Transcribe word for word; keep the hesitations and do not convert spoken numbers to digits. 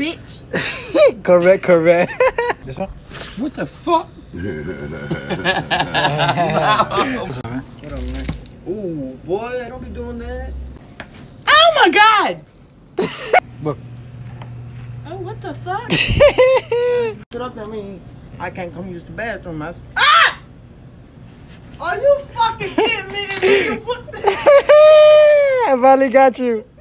bitch. Correct, correct. This one? What the fuck? What up, man? Ooh, boy, don't be doing that. Oh my god. Look. Oh, what the fuck? Shut up, I mean, I can't come use the bathroom. I... Ah! Are you fucking kidding me? I finally got you.